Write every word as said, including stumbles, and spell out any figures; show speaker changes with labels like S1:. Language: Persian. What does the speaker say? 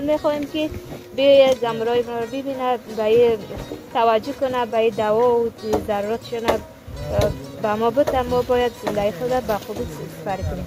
S1: میخواهیم که بیاید امرای ما رو ببینه، به توجه کنه به دوا و ضرورتشون به ما بده. ما باید زندگی خود به خوبی سپری کنیم.